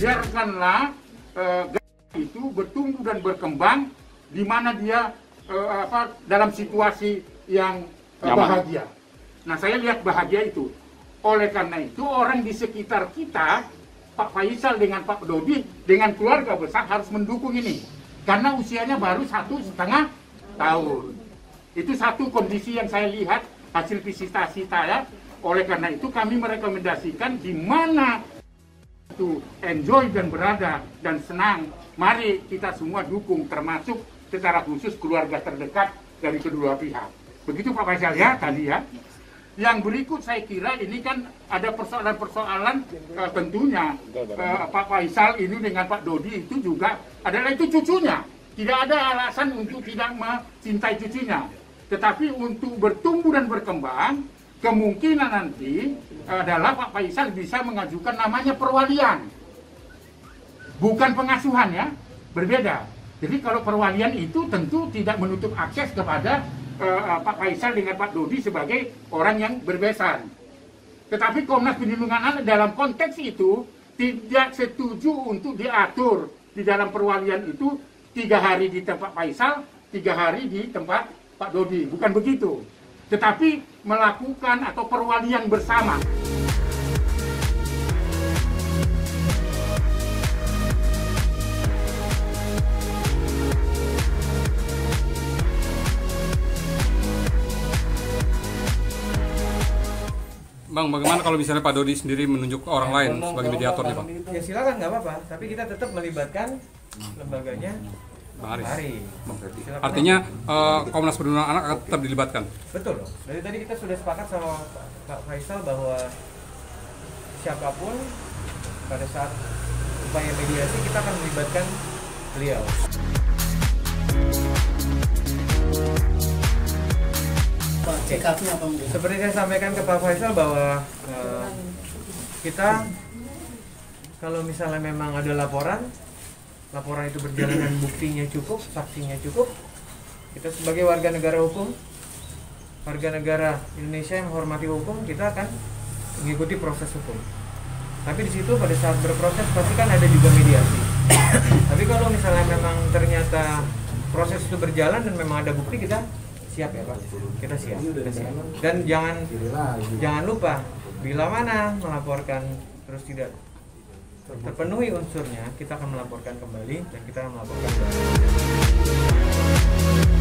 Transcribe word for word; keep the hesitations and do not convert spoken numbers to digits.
biarkanlah uh, itu bertumbuh dan berkembang di mana dia uh, apa dalam situasi yang uh, bahagia. Nah, saya lihat bahagia itu. Oleh karena itu orang di sekitar kita, Pak Faisal dengan Pak Dodi dengan keluarga besar harus mendukung ini karena usianya baru satu setengah tahun. Itu satu kondisi yang saya lihat hasil visitasi saya. Oleh karena itu kami merekomendasikan di mana itu enjoy dan berada dan senang, mari kita semua dukung, termasuk secara khusus keluarga terdekat dari kedua pihak. Begitu Pak Faisal ya tadi ya. Yang berikut saya kira ini kan ada persoalan-persoalan uh, tentunya uh, Pak Faisal ini dengan Pak Dodi itu juga adalah itu cucunya. Tidak ada alasan untuk tidak mencintai cucunya. Tetapi untuk bertumbuh dan berkembang, kemungkinan nanti adalah Pak Faisal bisa mengajukan namanya perwalian. Bukan pengasuhan ya, berbeda. Jadi kalau perwalian itu tentu tidak menutup akses kepada uh, Pak Faisal dengan Pak Dodi sebagai orang yang berbesan. Tetapi Komnas Perlindungan Anak dalam konteks itu tidak setuju untuk diatur di dalam perwalian itu tiga hari di tempat Faisal, tiga hari di tempat Pak Dodi. Bukan begitu. Tetapi melakukan atau perwalian bersama. Bang, bagaimana kalau misalnya Pak Dodi sendiri menunjuk orang lain sebagai mediatornya, Bang? Ya silakan, nggak apa-apa. Tapi kita tetap melibatkan lembaganya Bang Aris. Aris. Artinya uh, Komnas Perlindungan Anak akan tetap dilibatkan? Betul. Dari tadi kita sudah sepakat sama Pak Faisal bahwa siapapun pada saat upaya mediasi kita akan melibatkan beliau. Oke. Seperti saya sampaikan ke Pak Faisal bahwa uh, kita kalau misalnya memang ada laporan, laporan itu berjalan dan buktinya cukup, saksinya cukup, kita sebagai warga negara hukum, warga negara Indonesia yang menghormati hukum, kita akan mengikuti proses hukum. Tapi di situ pada saat berproses pasti kan ada juga mediasi. Tapi kalau misalnya memang ternyata proses itu berjalan dan memang ada bukti, kita siap ya Pak, kita siap, kita siap. Dan jangan jangan lupa bila mana melaporkan terus tidak terpenuhi unsurnya, kita akan melaporkan kembali dan kita akan melaporkan kembali.